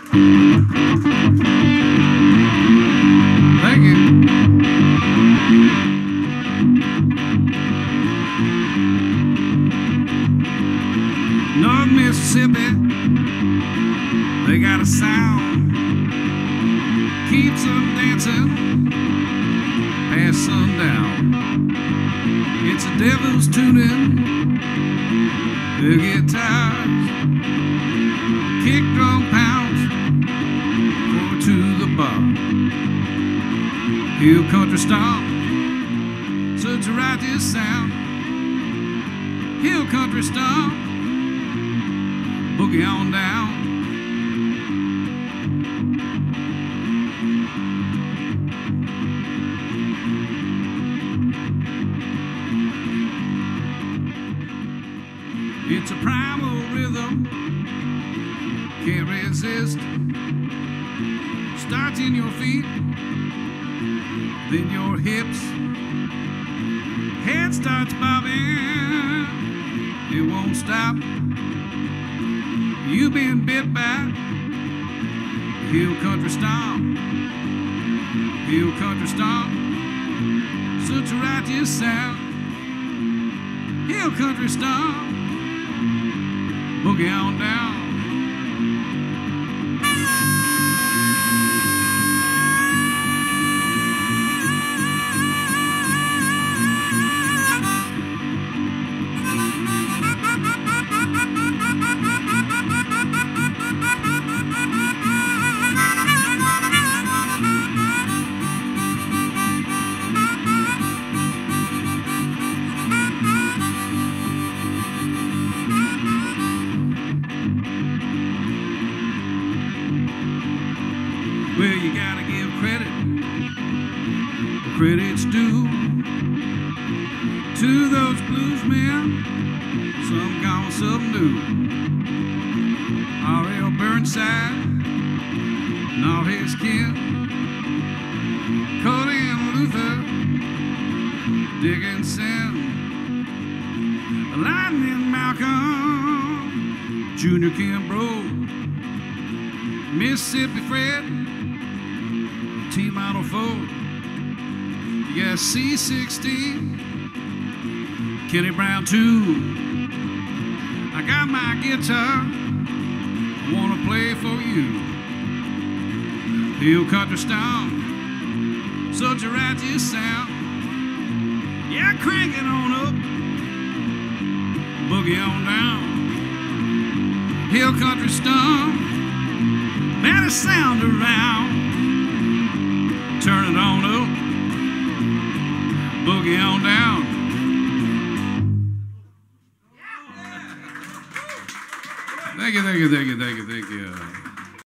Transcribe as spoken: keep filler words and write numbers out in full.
Thank you. North Mississippi, they got a sound, keeps them dancing past sundown. It's the devil's tuning the guitars, kick drum pounds forward to the bar. Hill country stomp, such a righteous sound. Hill country stomp, boogie on down. It's a primal rhythm, can't resist. Starts in your feet, then your hips. Head starts bobbing, it won't stop. You've been bit by Hill country stomp, Hill country stomp, such a righteous sound. Hill country stomp, boogie on down. Well, you gotta give credit where credit's due to those blues men, some gone, some new. R L Burnside and all his kin, Cody and Luther Dickinson, Lightning Malcolm, Junior Kimbrough, Mississippi Fred, T-Model Ford, you got C sixteen, Kenny Brown too. I got my guitar, I wanna play for you. Hill country stomp, such a righteous sound. Yeah, crank it on up, boogie on down. Hill country stomp, better sound around. Turn it on up, boogie on down. Thank you, thank you, thank you, thank you, thank you.